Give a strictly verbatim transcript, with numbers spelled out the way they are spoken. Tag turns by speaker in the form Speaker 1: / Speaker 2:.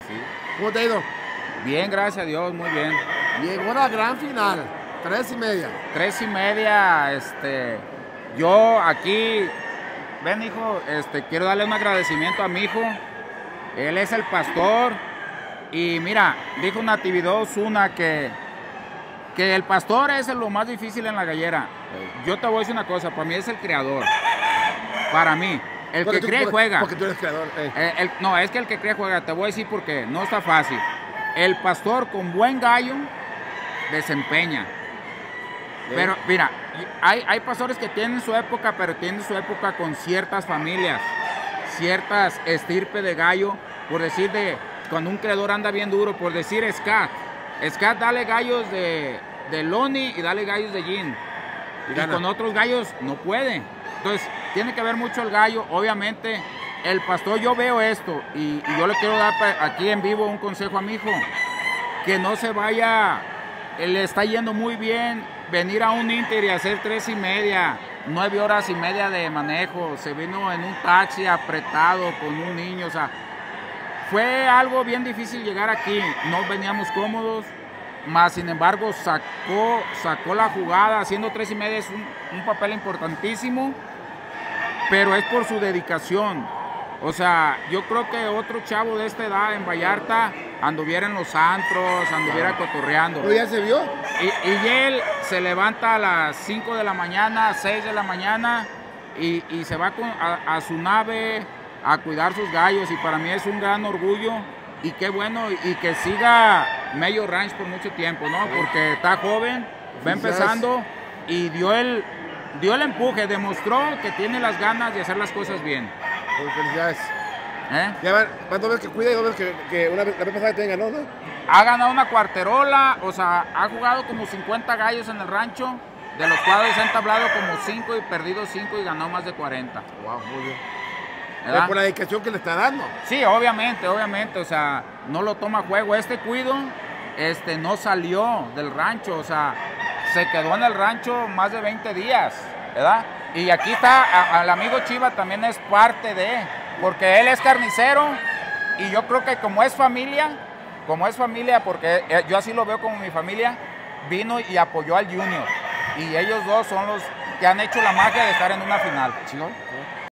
Speaker 1: Sí.
Speaker 2: ¿Cómo te ha ido?
Speaker 1: Bien, gracias a Dios, muy bien.
Speaker 2: Llegó la gran final, tres y media.
Speaker 1: Tres y media, este, yo aquí, ven hijo, este, quiero darle un agradecimiento a mi hijo. Él es el pastor y mira, dijo Natividad Osuna que, que el pastor es lo más difícil en la gallera. Yo te voy a decir una cosa, para mí es el creador, para mí. El
Speaker 2: Porque
Speaker 1: que
Speaker 2: tú-
Speaker 1: cree
Speaker 2: porque-
Speaker 1: juega.
Speaker 2: Porque tú eres creador. eh.
Speaker 1: Eh, el- no, es que el que cree juega, te voy a decir por qué, no está fácil. El pastor con buen gallo desempeña. Pero mira, hay, hay pastores que tienen su época, pero tienen su época con ciertas familias, ciertas estirpe de gallo, por decir de, cuando un creador anda bien duro, por decir Scat. Scat dale gallos de, de Lonnie y dale gallos de Gin.
Speaker 2: Y
Speaker 1: Y
Speaker 2: gana.
Speaker 1: con otros gallos no puede. Entonces, tiene que ver mucho el gallo. Obviamente, el pastor, yo veo esto y, y yo le quiero dar pa- aquí en vivo un consejo a mi hijo. Que no se vaya, él le está yendo muy bien venir a un Inter y hacer tres y media, nueve horas y media de manejo. Se vino en un taxi apretado con un niño. O sea, fue algo bien difícil llegar aquí. No veníamos cómodos. Más sin embargo sacó, sacó la jugada, haciendo tres y media es un, un papel importantísimo, pero es por su dedicación. O sea, yo creo que otro chavo de esta edad en Vallarta anduviera en los antros, anduviera cotorreando.
Speaker 2: ¿Pero ya se vio?
Speaker 1: Y, y él se levanta a las cinco de la mañana, seis de la mañana y, y se va con, a, a su nave a cuidar sus gallos y para mí es un gran orgullo. Y qué bueno, y que siga Mayo Ranch por mucho tiempo, ¿no? Porque está joven, va empezando y dio el, dio el empuje, demostró que tiene las ganas de hacer las cosas bien.
Speaker 2: Pues felicidades.
Speaker 1: ¿Eh?
Speaker 2: Ya van, van dos veces que cuida y dos veces que, que una vez, la vez pasada que tenga, ¿no? ¿no?
Speaker 1: Ha ganado una cuarterola, o sea, ha jugado como cincuenta gallos en el rancho, de los cuales ha entablado como cinco y perdido cinco y ganado más de cuarenta.
Speaker 2: Wow, muy bien.
Speaker 1: ¿Verdad?
Speaker 2: Es por la dedicación que le está dando.
Speaker 1: Sí, obviamente, obviamente, o sea, no lo toma a juego. Este cuido, este, no salió del rancho, o sea, se quedó en el rancho más de veinte días, ¿verdad? Y aquí está, a- al amigo Chiva también es parte de, porque él es carnicero y yo creo que como es familia, como es familia, porque eh, yo así lo veo como mi familia, vino y apoyó al Junior. Y ellos dos son los que han hecho la magia de estar en una final.
Speaker 2: ¿Chingón?